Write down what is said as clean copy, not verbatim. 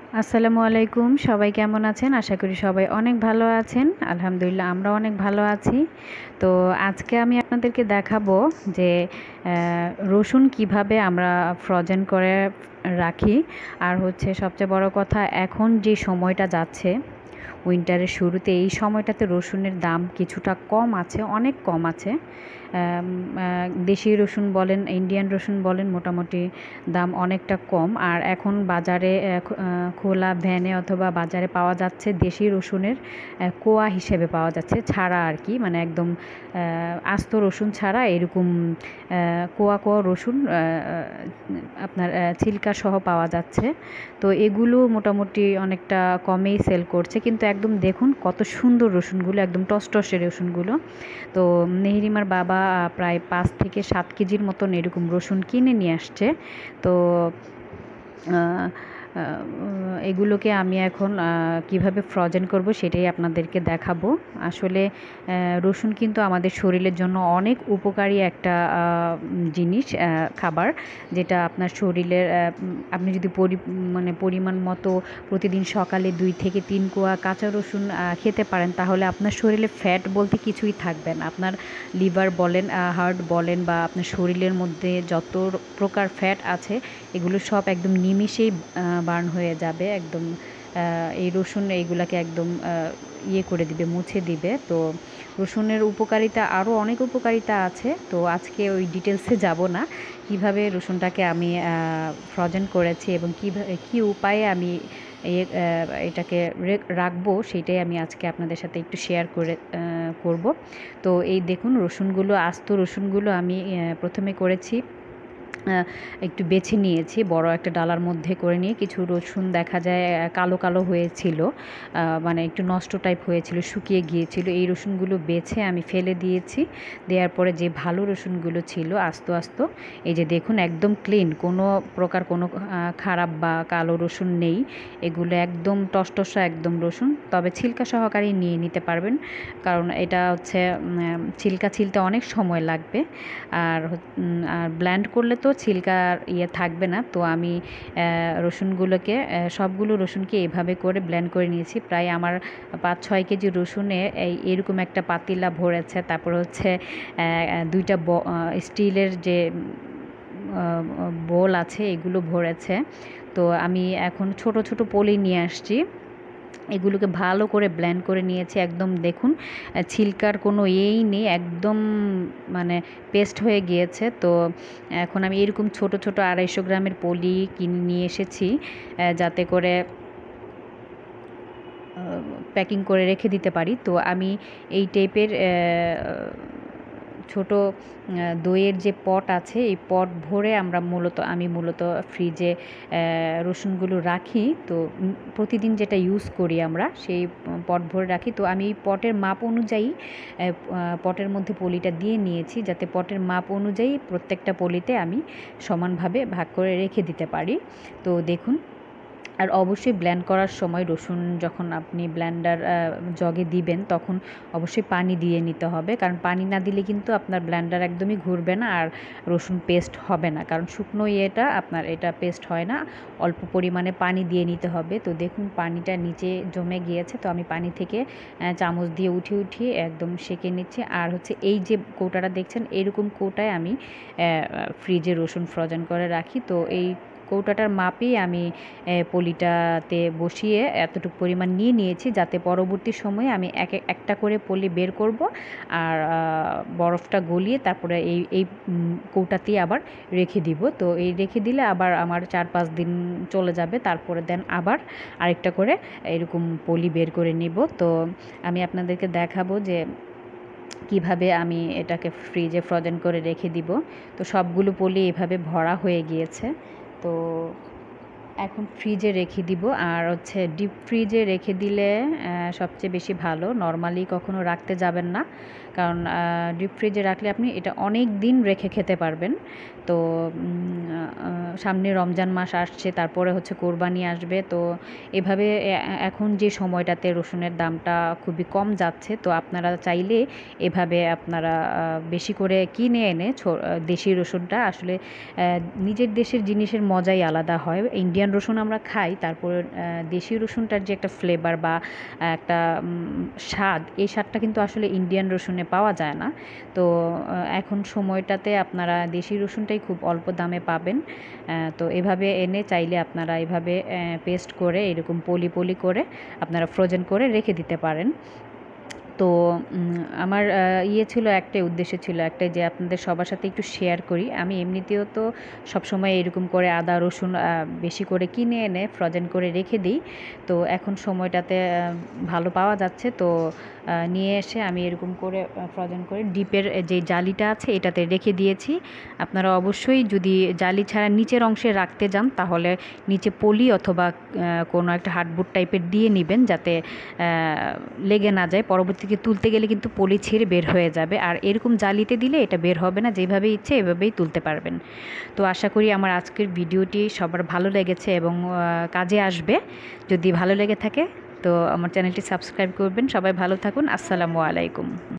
আসসালামু আলাইকুম, সবাই কেমন আছেন? আশা করি সবাই অনেক ভালো আছেন। আলহামদুলিল্লাহ আমরাও অনেক ভালো আছি। তো আজকে আমি আপনাদেরকে দেখাবো যে রসুন কিভাবে আমরা ফ্রোজেন করে রাখি। আর হচ্ছে সবচেয়ে বড় কথা, এখন যে সময়টা যাচ্ছে উইন্টারের শুরুতে, এই সময়টাতে রসুনের দাম কিছুটা কম আছে, অনেক কম আছে। দেশি রসুন বলেন, ইন্ডিয়ান রসুন বলেন, মোটামুটি দাম অনেকটা কম। আর এখন বাজারে খোলা ভ্যানে অথবা বাজারে পাওয়া যাচ্ছে দেশি রসুনের কোয়া হিসেবে পাওয়া যাচ্ছে, ছাড়া আর কি, মানে একদম আস্ত রসুন ছাড়া এরকম কোয়া কোয়া রসুন আপনার ছিলকা সহ পাওয়া যাচ্ছে। তো এগুলো মোটামুটি অনেকটা কমেই সেল করছে, কিন্তু একদম দেখুন কত সুন্দর রসুনগুলো, একদম টসটসে রসুনগুলো। তো নেহরিমার বাবা প্রায় 5 থেকে 7 কেজির মতন এরকম রসুন কিনে নিয়ে আসছে। তো এগুলোকে আমি এখন কিভাবে ফ্রোজেন করব সেটাই আপনাদেরকে দেখাবো। আসলে রসুন কিন্তু আমাদের শরীরের জন্য অনেক উপকারী একটা জিনিস, খাবার, যেটা আপনার শরীরের আপনি যদি পরিমাণ মতো প্রতিদিন সকালে 2 থেকে 3 কোয়া কাঁচা রসুন খেতে পারেন, তাহলে আপনার শরীরে ফ্যাট বলতে কিছুই থাকবে না। আপনার লিভার বলেন, হার্ট বলেন, বা আপনার শরীরের মধ্যে যত প্রকার ফ্যাট আছে এগুলো সব একদম নিমিষেই বার্ন হয়ে যাবে। একদম এই রসুন এইগুলাকে একদম ইয়ে করে দিবে, মুছে দিবে। তো রসুনের উপকারিতা, আরও অনেক উপকারিতা আছে। তো আজকে ওই ডিটেলসে যাব না, কিভাবে রসুনটাকে আমি ফ্রোজেন করেছি এবং কী উপায়ে আমি এটাকে রাখবো, সেইটাই আমি আজকে আপনাদের সাথে একটু শেয়ার করব। তো এই দেখুন রসুনগুলো, আস্ত রসুনগুলো আমি প্রথমে করেছি, একটু বেছে নিয়েছি, বড় একটা ডালার মধ্যে করে নিয়ে। কিছু রসুন দেখা যায় কালো কালো হয়েছিল, মানে একটু নষ্ট টাইপ হয়েছিল, শুকিয়ে গিয়েছিল। এই রসুনগুলো বেছে আমি ফেলে দিয়েছি। দেওয়ার পরে যে ভালো রসুনগুলো ছিল আস্ত আস্ত, এই যে দেখুন একদম ক্লিন, কোনো প্রকার কোনো খারাপ বা কালো রসুন নেই। এগুলো একদম টসটসা একদম রসুন, তবে ছিলকা সহকারেই নিয়ে নিতে পারবেন, কারণ এটা হচ্ছে ছিলকা ছিলতে অনেক সময় লাগবে। আর ব্লেন্ড করলে তো ছিলকার ইয়ে থাকবে না। তো আমি রসুনগুলোকে, সবগুলো রসুনকে এভাবে করে ব্লেন্ড করে নিয়েছি। প্রায় আমার 5-6 কেজি রসুনে এরকম একটা পাতিলা ভরেছে। তারপর হচ্ছে 2টা স্টিলের যে বোল আছে এগুলো ভরেছে। তো আমি এখন ছোট ছোট পলি নিয়ে আসছি, এগুলোকে ভালো করে ব্লেন্ড করে নিয়েছি। একদম দেখুন ছিলকার কোনো ইয়েই নেই, একদম মানে পেস্ট হয়ে গিয়েছে। তো এখন আমি এরকম ছোট ছোট 250 গ্রামের পলি কিনে নিয়ে এসেছি, যাতে করে প্যাকিং করে রেখে দিতে পারি। তো আমি এই টাইপের ছোট দইয়ের যে পট আছে, এই পট ভরে আমি মূলত ফ্রিজে রসুনগুলো রাখি। তো প্রতিদিন যেটা ইউজ করি আমরা, সেই পট ভরে রাখি। তো আমি এই পটের মাপ অনুযায়ী পটের মধ্যে পলিটা দিয়ে নিয়েছি, যাতে পটের মাপ অনুযায়ী প্রত্যেকটা পলিতে আমি সমানভাবে ভাগ করে রেখে দিতে পারি। তো দেখুন, আর অবশ্যই ব্লেন্ড করার সময় রসুন যখন আপনি ব্লেন্ডার জগে দিবেন, তখন অবশ্যই পানি দিয়ে নিতে হবে, কারণ পানি না দিলে কিন্তু আপনার ব্লেন্ডার একদমই ঘুরবে না আর রসুন পেস্ট হবে না, কারণ শুকনো আপনার এটা পেস্ট হয় না। অল্প পরিমাণে পানি দিয়ে নিতে হবে। তো দেখুন পানিটা নিচে জমে গিয়েছে, তো আমি পানি থেকে চামচ দিয়ে উঠিয়ে একদম সেঁকে নিচ্ছি। আর হচ্ছে এই যে কৌটাটা দেখছেন, এরকম কৌটায় আমি ফ্রিজে রসুন ফ্রোজেন করে রাখি। তো এই কৌটাটার মাপেই আমি পলিটাতে বসিয়ে এতটুকু পরিমাণ নিয়ে নিয়েছি, যাতে পরবর্তী সময়ে আমি একটা করে পলি বের করব আর বরফটা গলিয়ে তারপরে এই কৌটাতেই আবার রেখে দিব। তো এই রেখে দিলে আবার আমার 4-5 দিন চলে যাবে। তারপরে দেন আবার আরেকটা করে এরকম পলি বের করে নিব। তো আমি আপনাদেরকে দেখাবো যে কিভাবে আমি এটাকে ফ্রিজে ফ্রোজেন করে রেখে দিব। তো সবগুলো পলি এভাবে ভরা হয়ে গিয়েছে। তো এখন ফ্রিজে রেখে দিব। আর হচ্ছে ডিপ ফ্রিজে রেখে দিলে সবচেয়ে বেশি ভালো, নর্মালি কখনো রাখতে যাবেন না, কারণ ডিপ ফ্রিজে রাখলে আপনি এটা অনেক দিন রেখে খেতে পারবেন। তো সামনে রমজান মাস আসছে, তারপরে হচ্ছে কোরবানি আসবে। তো এভাবে এখন যে সময়টাতে রসুনের দামটা খুবই কম যাচ্ছে, তো আপনারা চাইলে এভাবে আপনারা বেশি করে কিনে এনে দেশি রসুনটা আসলে নিজের দেশের জিনিসের মজাই আলাদা হয়। ইন্ডিয়ান রসুন আমরা খাই, তারপর দেশি রসুনটার যে একটা ফ্লেভার বা একটা স্বাদ, এই স্বাদটা কিন্তু আসলে ইন্ডিয়ান রসুনে পাওয়া যায় না। তো এখন সময়টাতে আপনারা দেশি রসুনটাই খুব অল্প দামে পাবেন। তো এভাবে এনে চাইলে আপনারা এভাবে পেস্ট করে এরকম পলি পলি করে আপনারা ফ্রোজেন করে রেখে দিতে পারেন। তো আমার ছিল একটাই, উদ্দেশ্য ছিল একটাই, যে আপনাদের সবার সাথে একটু শেয়ার করি। আমি এমনিতেও তো সবসময় এরকম করে আদা রসুন বেশি করে কিনে এনে ফ্রোজেন করে রেখে দিই। তো এখন সময়টাতে ভালো পাওয়া যাচ্ছে, তো নিয়ে এসে আমি এরকম করে ফ্রোজেন করে ডিপের যে জালিটা আছে এটাতে রেখে দিয়েছি। আপনারা অবশ্যই যদি জালি ছাড়া নিচের অংশে রাখতে যান, তাহলে নিচে পলি অথবা কোনো একটা হার্ডবোর্ড টাইপের দিয়ে নেবেন, যাতে লেগে না যায়। পরবর্তীতে তুলতে গেলে কিন্তু পলি ছিঁড়ে বের হয়ে যাবে, আর এরকম জালিতে দিলে এটা বের হবে না, যেভাবে ইচ্ছে এভাবেই তুলতে পারবেন। তো আশা করি আমার আজকের ভিডিওটি সবার ভালো লেগেছে এবং কাজে আসবে। যদি ভালো লেগে থাকে তো আমার চ্যানেলটি সাবস্ক্রাইব করবেন। সবাই ভালো থাকুন। আসসালামু আলাইকুম।